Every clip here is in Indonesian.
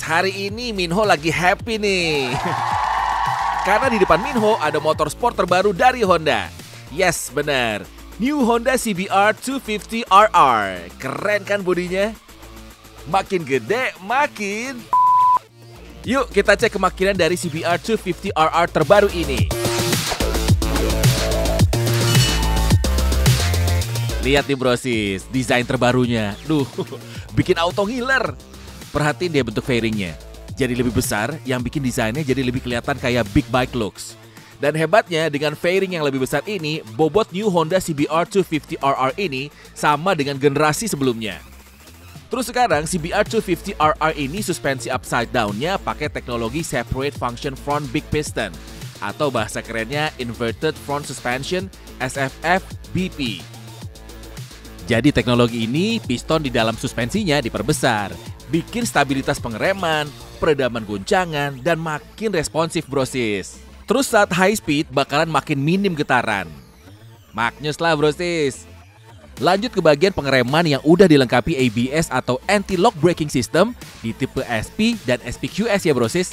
hari ini Minho lagi happy nih. Karena di depan Minho ada motor sport terbaru dari Honda. Yes, benar. New Honda CBR 250 RR. Keren kan bodinya? Makin gede, makin... Yuk kita cek kemakinan dari CBR 250 RR terbaru ini. Lihat nih brosis, desain terbarunya. Duh, bikin auto ngiler. Perhatiin dia bentuk fairingnya. Jadi lebih besar, yang bikin desainnya jadi lebih kelihatan kayak big bike looks. Dan hebatnya dengan fairing yang lebih besar ini, bobot new Honda CBR 250 RR ini sama dengan generasi sebelumnya. Terus sekarang CBR 250 RR ini suspensi upside down-nya pakai teknologi Separate Function Front Big Piston atau bahasa kerennya Inverted Front Suspension SFF BP. Jadi teknologi ini piston di dalam suspensinya diperbesar, bikin stabilitas pengereman, peredaman guncangan, dan makin responsif brosis. Terus saat high speed bakalan makin minim getaran. Maknyus lah brosis. Lanjut ke bagian pengereman yang udah dilengkapi ABS atau Anti-Lock Braking System di tipe SP dan SPQS ya brosis.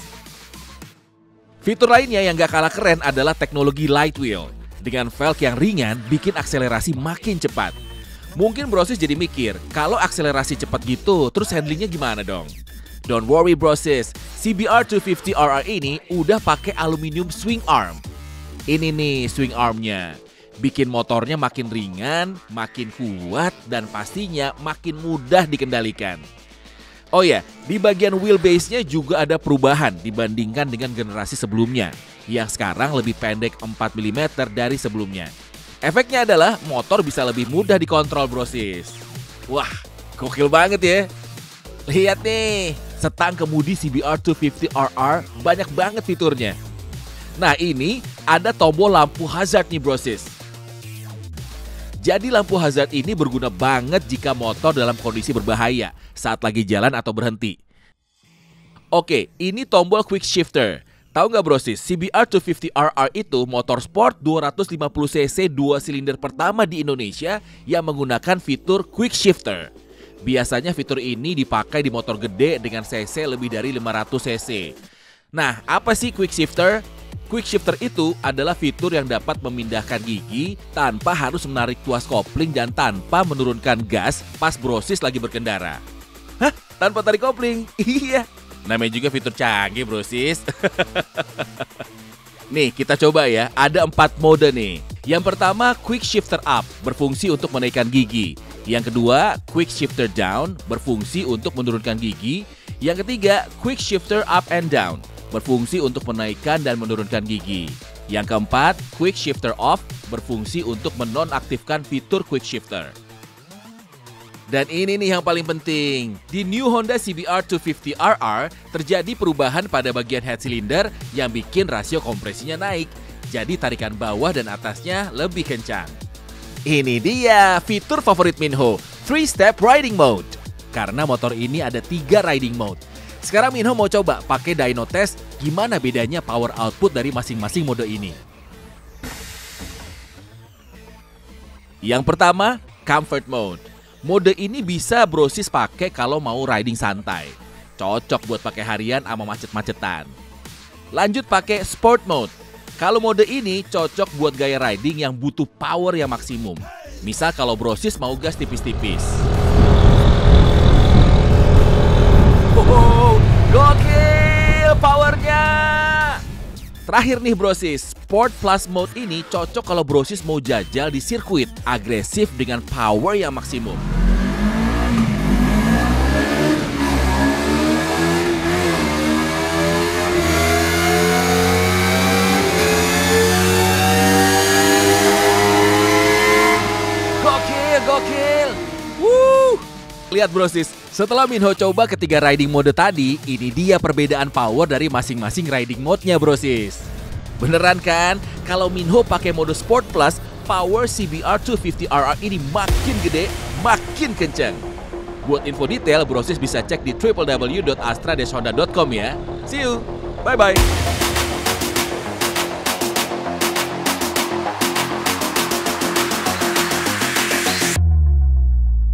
Fitur lainnya yang gak kalah keren adalah teknologi light wheel. Dengan velg yang ringan bikin akselerasi makin cepat. Mungkin brosis jadi mikir, kalau akselerasi cepat gitu, terus handlingnya gimana dong? Don't worry brosis, CBR 250 RR ini udah pakai aluminium swing arm. Ini nih swing armnya, bikin motornya makin ringan, makin kuat, dan pastinya makin mudah dikendalikan. Oh ya, di bagian wheelbase-nya juga ada perubahan dibandingkan dengan generasi sebelumnya, yang sekarang lebih pendek 4 mm dari sebelumnya. Efeknya adalah motor bisa lebih mudah dikontrol brosis. Wah, gokil banget ya. Lihat nih, setang kemudi CBR 250 RR banyak banget fiturnya. Nah ini ada tombol lampu hazard nih brosis. Jadi lampu hazard ini berguna banget jika motor dalam kondisi berbahaya saat lagi jalan atau berhenti. Oke, ini tombol quick shifter. Tahu nggak brosis, CBR 250 RR itu motor sport 250cc 2 silinder pertama di Indonesia yang menggunakan fitur quick shifter. Biasanya fitur ini dipakai di motor gede dengan cc lebih dari 500cc. Nah, apa sih quick shifter? Quick shifter itu adalah fitur yang dapat memindahkan gigi tanpa harus menarik tuas kopling dan tanpa menurunkan gas pas brosis lagi berkendara. Hah? Tanpa tarik kopling? Iya. Namanya juga fitur canggih brosis. Nih kita coba ya, ada 4 mode nih. Yang pertama quick shifter up, berfungsi untuk menaikkan gigi. Yang kedua quick shifter down, berfungsi untuk menurunkan gigi. Yang ketiga quick shifter up and down, berfungsi untuk menaikkan dan menurunkan gigi. Yang keempat quick shifter off, berfungsi untuk menonaktifkan fitur quick shifter. Dan ini nih yang paling penting, di new Honda CBR 250 RR terjadi perubahan pada bagian head cylinder yang bikin rasio kompresinya naik. Jadi tarikan bawah dan atasnya lebih kencang. Ini dia fitur favorit Minho, 3-step riding mode. Karena motor ini ada 3 riding mode. Sekarang Minho mau coba pakai dyno test gimana bedanya power output dari masing-masing mode ini. Yang pertama, comfort mode. Mode ini bisa brosis pakai kalau mau riding santai. Cocok buat pakai harian sama macet-macetan. Lanjut pakai sport mode. Kalau mode ini cocok buat gaya riding yang butuh power yang maksimum. Misal kalau brosis mau gas tipis-tipis. Wow, gokil powernya. Terakhir nih brosis, Sport Plus Mode ini cocok kalau brosis mau jajal di sirkuit, agresif dengan power yang maksimum. Gokil. Lihat brosis, setelah Minho coba ketiga riding mode tadi, ini dia perbedaan power dari masing-masing riding mode-nya brosis. Beneran kan? Kalau Minho pakai mode Sport Plus, power CBR 250 RR ini makin gede, makin kenceng. Buat info detail, brosis bisa cek di www.astra-honda.com ya. See you, bye-bye.